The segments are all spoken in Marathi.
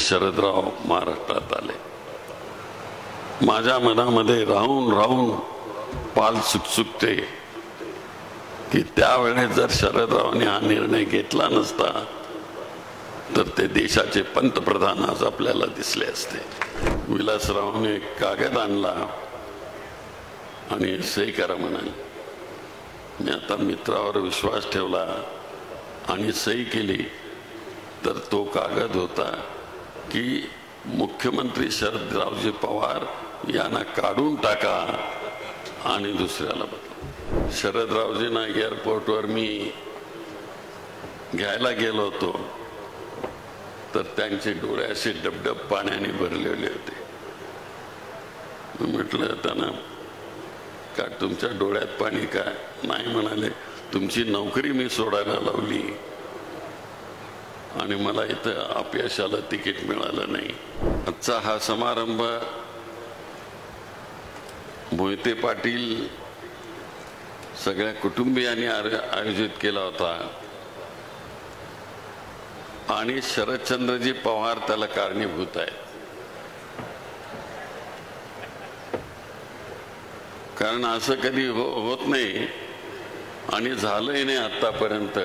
शरदराव महाराष्ट्रात आले. माझ्या मनामध्ये राहून राहून पाल सुकसुकते की त्यावेळेस जर शरदरावांनी हा निर्णय घेतला नसता तर ते देशाचे पंतप्रधान आज आपल्याला दिसले असते. विलासरावांनी एक कागद आणला आणि सही करा म्हणाले. मी आता मित्रावर विश्वास ठेवला आणि सही केली तर तो कागद होता की मुख्यमंत्री शरदरावजी पवार यांना काढून टाका आणि दुसऱ्याला बदला. शरदरावजींना एअरपोर्टवर मी घ्यायला गेलो होतो तर त्यांचे डोळे असे डबडब पाण्याने भरलेले होते. म्हटलं त्यांना का तुमच्या डोळ्यात पाणी काय? नाही म्हणाले, तुमची नोकरी मी सोडायला लावली आणि मला इथं अपयशाला तिकीट मिळालं नाही. आजचा हा समारंभ मोहिते पाटील सगळ्या कुटुंबियांनी आयोजित केला होता आणि शरदचंद्रजी पवार त्याला कारणीभूत आहेत. कारण असं कधी होत नाही आणि झालंही नाही आतापर्यंत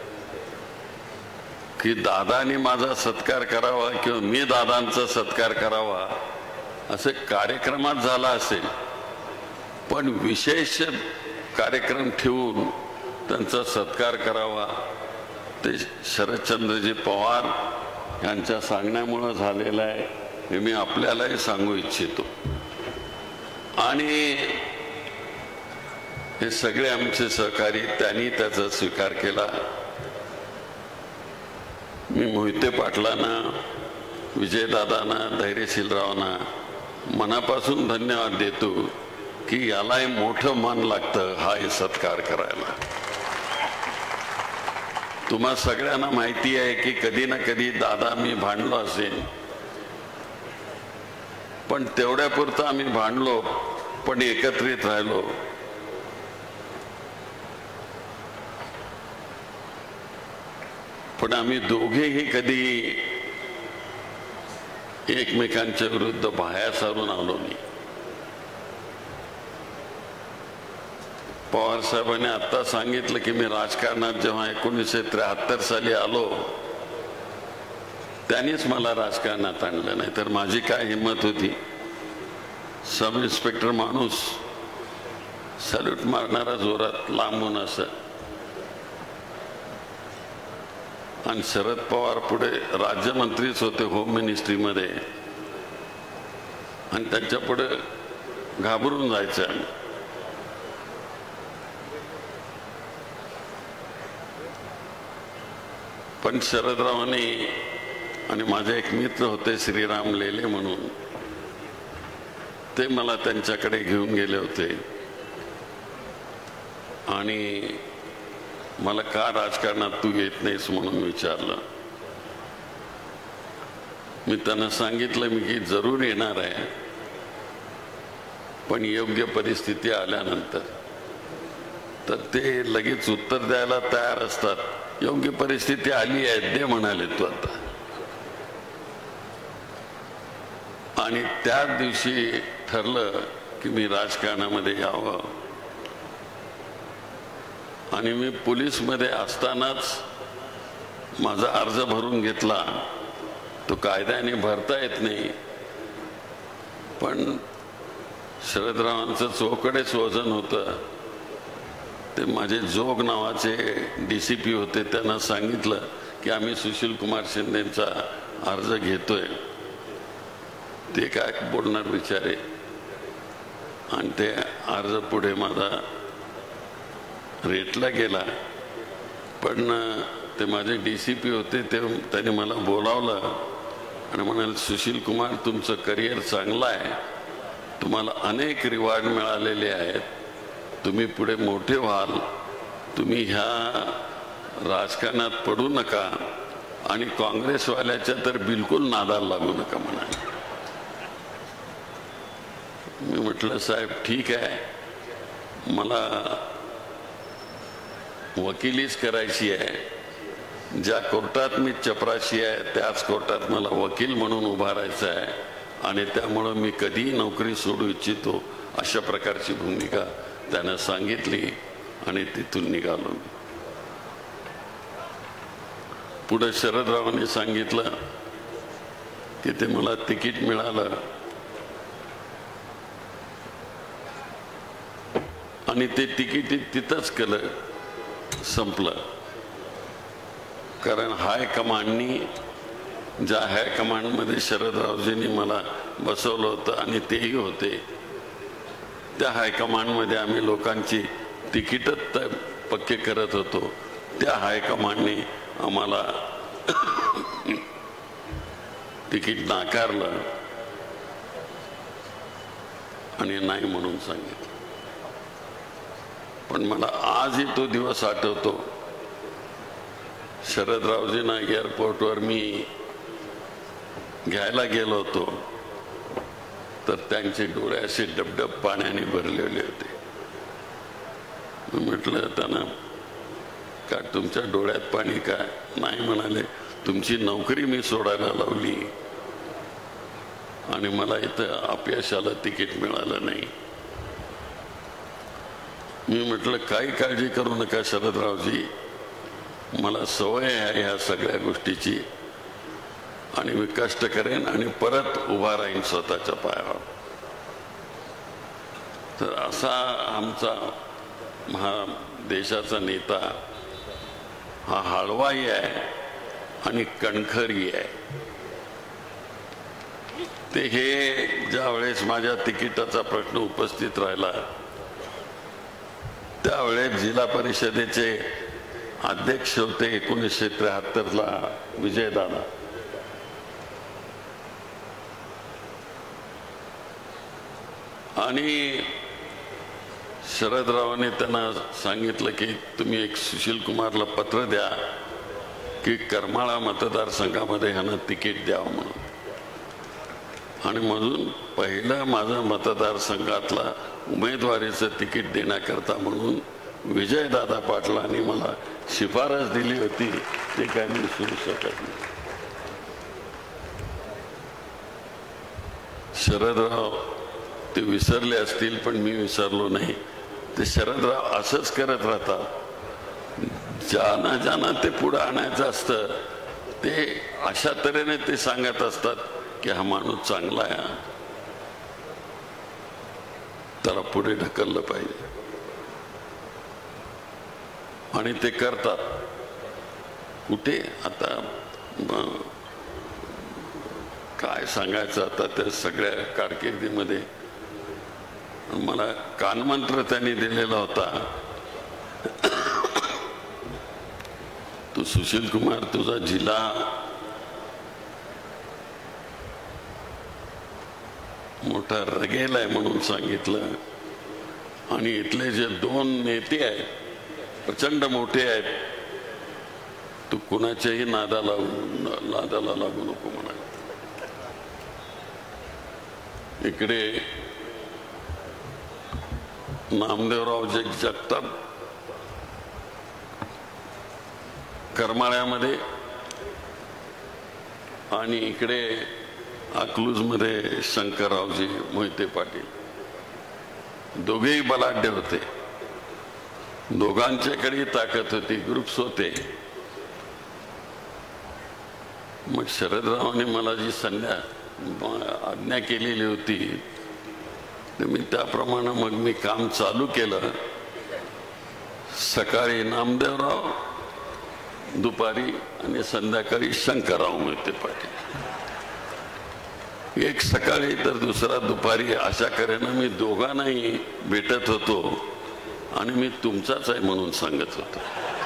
की दादानी माझा सत्कार करावा किंवा मी दादांचा सत्कार करावा असे कार्यक्रमात झाला असेल, पण विशेष कार्यक्रम ठेवून त्यांचा सत्कार करावा ते शरदचंद्रजी पवार यांच्या सांगण्यामुळे झालेलं आहे हे मी आपल्यालाही सांगू इच्छितो. आणि हे सगळे आमचे सहकारी त्यांनी त्याचा स्वीकार केला. मी मोहिते पाटलांना, विजयदादांना, धैर्यशीलरावांना मनापासून धन्यवाद देतो की यालाही मोठं मन लागतं हा सत्कार करायला. तुम्हा सगळ्यांना माहिती आहे की कधी ना कधी दादा मी भांडलो असेल, पण तेवढ्यापुरतं आम्ही भांडलो पण एकत्रित राहिलो. पण आम्ही दोघेही कधी एकमेकांच्या विरुद्ध बाह्या सारून आलो नाही. पवार साहेबांनी आता सांगितलं की मी राजकारणात जेव्हा 1973 साली आलो त्यांनीच मला राजकारणात आणलं, नाही तर माझी काय हिंमत होती. सब इन्स्पेक्टर माणूस सॅल्यूट मारणारा जोरात लांबून असं. आणि शरद पवार पुढे राज्यमंत्रीच होते होम मिनिस्ट्रीमध्ये आणि त्यांच्या पुढे घाबरून जायचं. पण शरदरावांनी आणि माझे एक मित्र होते श्रीराम लेले म्हणून, ते मला त्यांच्याकडे घेऊन गेले होते आणि मला का राजकारणात तू येत नाहीस म्हणून विचारलं. मी त्यांना सांगितलं मी की जरूर येणार आहे, पण योग्य परिस्थिती आल्यानंतर. तर ते लगेच उत्तर द्यायला तयार असतात. योग्य परिस्थिती आली आहे दे म्हणाले तू आता. आणि त्याच दिवशी ठरलं की मी राजकारणामध्ये यावं. आणि मी पोलीसमध्ये असतानाच माझा अर्ज भरून घेतला. तो कायद्याने भरता येत नाही, पण शरदरावांचं चोकडेच वजन होतं. ते माझे जोग नावाचे DCP होते, त्यांना सांगितलं की आम्ही सुशील कुमार शिंदेचा अर्ज घेतोय. ते काय बोलणार बिचारे. आणि ते अर्ज पुढे माझा रेटला गेला. पण ते माझे DCP होते, त्यांनी मला बोलावलं आणि म्हणाले सुशील कुमार तुमचं करिअर चांगलं आहे, तुम्हाला अनेक रिवॉर्ड मिळालेले आहेत, तुम्ही पुढे मोठे व्हाल, तुम्ही ह्या राजकारणात पडू नका आणि काँग्रेसवाल्याच्या तर बिलकुल नादाला लागू नका म्हणाले. मी म्हटलं साहेब ठीक आहे, मला वकिलीच करायची आहे, ज्या कोर्टात मी चपराशी आहे त्याच कोर्टात मला वकील म्हणून उभा राहायचं आहे आणि त्यामुळं मी कधीही नोकरी सोडू इच्छितो अशा प्रकारची भूमिका त्यानं सांगितली आणि तिथून निघालो. पुढे शरदरावांनी सांगितलं की ते मला तिकीट मिळालं आणि ते तिकीट तिथंच केलं, संपलं. कारण हायकमांडनी, ज्या हायकमांडमध्ये शरदरावजींनी मला बसवलं होतं आणि तेही होते, त्या हायकमांडमध्ये आम्ही लोकांची तिकीटच पक्के करत होतो. त्या हायकमांडनी आम्हाला तिकीट नाकारलं आणि नाही म्हणून सांगितलं. पण मला आजही तो दिवस आठवतो. शरदरावजींना एअरपोर्टवर मी घ्यायला गेलो होतो तर त्यांचे डोळे असे डबडब पाण्याने भरलेले होते. म्हटलं त्यांना, का तुमच्या डोळ्यात पाणी काय? नाही म्हणाले, तुमची नोकरी मी सोडायला लावली आणि मला इथं अपयशाला तिकीट मिळालं नाही. मी म्हटलं, काही काळजी करू नका शरदरावजी, मला सवय आहे ह्या सगळ्या गोष्टीची आणि मी कष्ट करेन आणि परत उभा राहीन स्वतःच्या पायावर. तर असा आमचा हा देशाचा नेता हा हळवाई आहे आणि कणखरी आहे. ते हे ज्या वेळेस माझ्या तिकिटाचा प्रश्न उपस्थित राहिला त्यावेळेस जिल्हा परिषदेचे अध्यक्ष होते 1973ला विजयदादा. आणि शरदरावांनी त्यांना सांगितलं की तुम्ही एक सुशील कुमारला पत्र द्या की करमाळा मतदारसंघामध्ये ह्यांना तिकीट द्यावं म्हणून. आणि म्हणून पहिलं माझं मतदारसंघातला उमेदवारीचं तिकीट देण्याकरता म्हणून विजयदादा पाटलांनी मला शिफारस दिली होती. ते काय मी विसरू शकत नाही. शरदराव ते विसरले असतील पण मी विसरलो नाही. ते शरदराव असंच करत राहतात. ज्यांना ज्यांना ते पुढे आणायचं असतं ते अशा तऱ्हेने ते सांगत असतात की हा माणूस चांगला आहे, त्याला पुढे ढकललं पाहिजे. आणि ते करतात. कुठे आता काय सांगायचं आता त्या सगळ्या कारकिर्दीमध्ये. मला कानमंत्र त्यांनी दिलेला होता, तू सुशील कुमार तुझा जिल्हा मोठा रगेल आहे म्हणून सांगितलं. आणि इथले जे 2 नेते आहेत प्रचंड मोठे आहेत, तू कुणाच्याही नादाला लागू नको म्हणाले. इकडे नामदेवराव जगताप करमाळ्यामध्ये आणि इकडे अकलूजमध्ये शंकररावजी मोहिते पाटील, दोघेही बलाढ्य होते. दोघांच्याकडे ताकद होती, ग्रुप्स होते. मग शरदरावांनी मला जी आज्ञा केलेली होती तर मी त्याप्रमाणे मग मी काम चालू केलं. सकाळी नामदेवराव, दुपारी आणि संध्याकाळी शंकरराव मोहिते पाटील. एक सकाळी तर दुसरा दुपारी, अशा करेनं मी दोघांनाही भेटत होतो आणि मी तुमचाच आहे म्हणून सांगत होतो.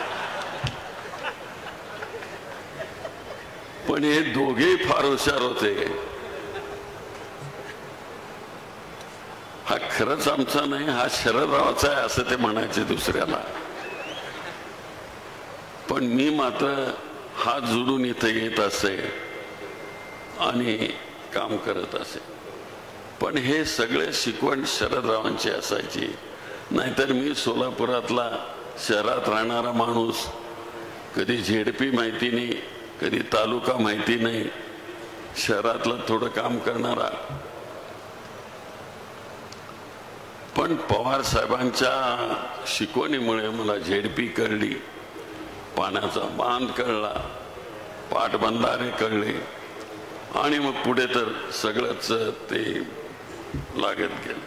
पण हे दोघेही फार हुशार होते. हा खरंच आमचा नाही, हा शरदरावाचा आहे असं ते म्हणायचे दुसऱ्याला. पण मी मात्र हात जोडून इथे येत असे आणि काम करत असे. पण हे सगळे शिकवण शरदरावांची असायची. नाहीतर मी सोलापुरातला शहरात राहणारा माणूस कधी झेडपी माहिती नाही, कधी तालुका माहिती नाही, शहरातलं थोडं काम करणारा, पण पवार साहेबांच्या शिकवणीमुळे मला झेडपी कळली, पाण्याचा बांध कळला, पाटबंधारे कळले आणि मग पुढे तर सगळंच ते लागत गेलं.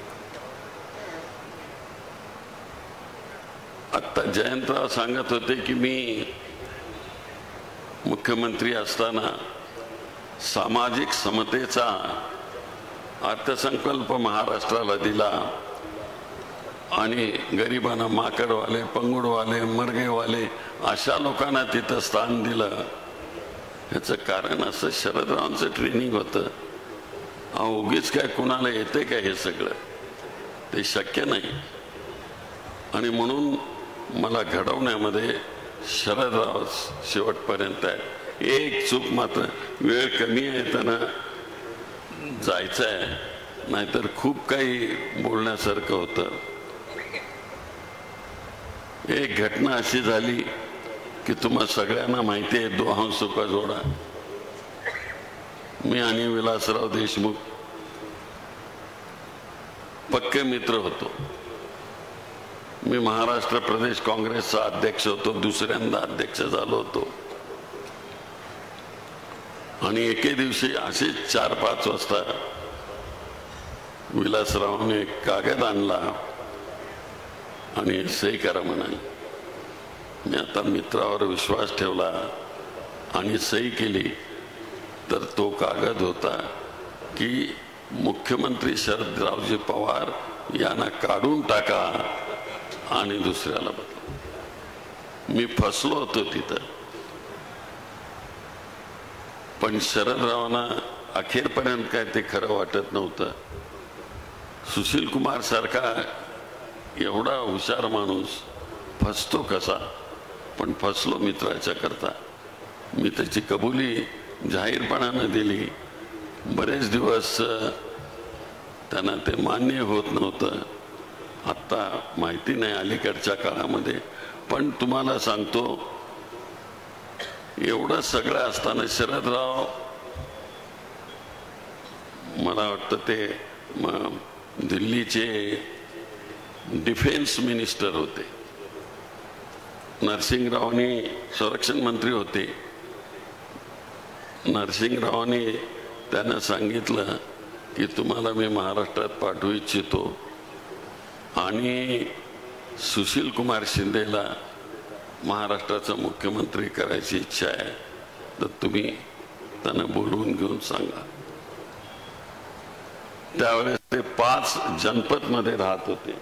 आता जयंतराव सांगत होते की मी मुख्यमंत्री असताना सामाजिक समतेचा अर्थसंकल्प महाराष्ट्राला दिला आणि गरिबांना, माकडवाले, पंगुडवाले, मरगेवाले अशा लोकांना तिथं स्थान दिलं. याचं कारण असं शरदरावांचं ट्रेनिंग होतं. उगीच काय कुणाला येते काय हे सगळं, ते शक्य नाही. आणि म्हणून मला घडवण्यामध्ये शरदराव शेवटपर्यंत आहे. एक चूक मात्र, वेळ कमी आहे त्यांना जायचं आहे, नाहीतर खूप काही बोलण्यासारखं होतं. एक घटना अशी झाली की तुम्हा सगळ्यांना माहिती आहे, दो हंसों का जोडा. मी आणि विलासराव देशमुख पक्के मित्र होतो. मी महाराष्ट्र प्रदेश काँग्रेसचा अध्यक्ष होतो, दुसऱ्यांदा अध्यक्ष झालो होतो. आणि एके दिवशी असे 4-5 वाजता विलासरावने एक कागद आणला आणि सही करा म्हणाले. मी आता मित्रावर विश्वास ठेवला आणि सही केली. तर तो कागद होता की मुख्यमंत्री शरदरावजी पवार यांना काढून टाका आणि दुसऱ्याला बदला. मी फसलो होतो तिथं, पण शरदरावांना अखेरपर्यंत काय ते खरं वाटत नव्हतं. सुशील कुमार सारखा एवढा हुशार माणूस फसतो कसा, पण फसलो मित्राच्या करता. मी त्याची कबुली जाहीरपणानं दिली. बरेच दिवस त्यांना ते मान्य होत नव्हतं. आत्ता माहिती नाही अलीकडच्या काळामध्ये, पण तुम्हाला सांगतो, एवढं सगळं असताना शरदराव, मला वाटतं ते दिल्लीचे डिफेन्स मिनिस्टर होते. नरसिंगरावांनी संरक्षण मंत्री होते. नरसिंगरावांनी त्यांना सांगितलं की तुम्हाला मी महाराष्ट्रात पाठवू इच्छितो आणि सुशील कुमार शिंदेला महाराष्ट्राचा मुख्यमंत्री करायची इच्छा आहे, तर तुम्ही त्यांना बोलवून घेऊन सांगा. त्यावेळेस ते 5 जनपद मध्ये राहत होते.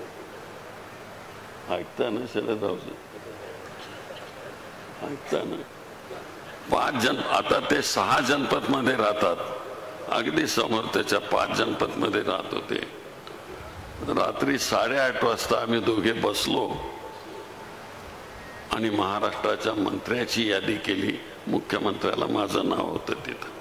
ऐकता ना शरदरावजी, ऐकता ना? 5 आता ते 6 जनपद मध्ये राहतात. अगदी समोर त्याच्या 5 जनपद मध्ये राहत होते. रात्री 8:30 वाजता आम्ही दोघे बसलो आणि महाराष्ट्राच्या मंत्र्याची यादी केली. मुख्यमंत्र्याला माझं नाव होतं तिथं.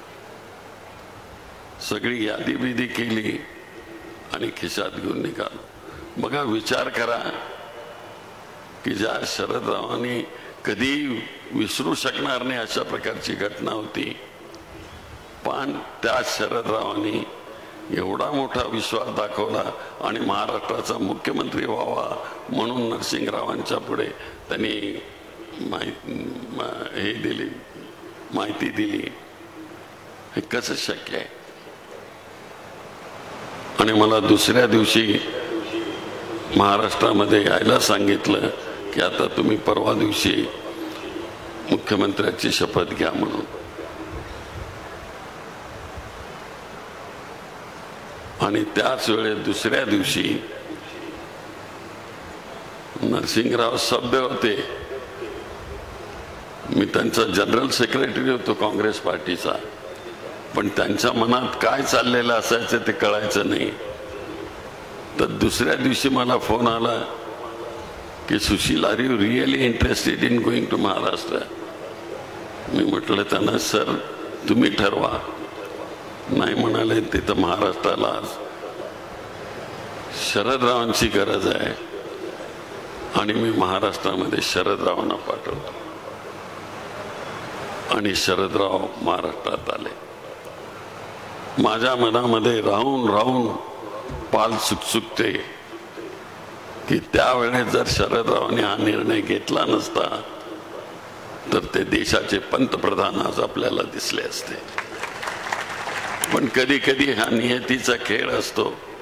सगळी यादी बिदी केली आणि खिशात घेऊन निघालो. बघा, विचार करा की ज्या शरदरावांनी कधी विसरू शकणार नाही अशा प्रकारची घटना होती, पण त्या शरदरावांनी एवढा मोठा विश्वास दाखवला आणि महाराष्ट्राचा मुख्यमंत्री व्हावा म्हणून नरसिंगरावांच्या पुढे त्यांनी हे दिली, माहिती दिली. हे कसं शक्य आहे? आणि मला दुसऱ्या दिवशी महाराष्ट्रामध्ये यायला सांगितलं की आता तुम्ही परवा दिवशी मुख्यमंत्र्याची शपथ घ्या म्हणून. आणि त्याच वेळेस दुसऱ्या दिवशी नरसिंगराव सभ्य होते. मी त्यांचा जनरल सेक्रेटरी होतो काँग्रेस पार्टीचा, पण त्यांच्या मनात काय चाललेलं असायचं ते कळायचं नाही. तर दुसऱ्या दिवशी मला फोन आला की Sushil, are you really interested in going to Maharashtra? मी म्हटलं त्यांना, सर तुम्ही ठरवा. नाही म्हणाले, तिथं महाराष्ट्राला शरदरावांची गरज आहे आणि मी महाराष्ट्रामध्ये शरदरावांना पाठवतो आणि शरदराव महाराष्ट्रात आले. माझ्या मनामध्ये राहून राहून पाल सुकसुकते की त्यावेळेस जर शरदरावांनी हा निर्णय घेतला नसता तर ते देशाचे पंतप्रधान आज आपल्याला दिसले असते. पण कधी कधी हा नियतीचा खेळ असतो.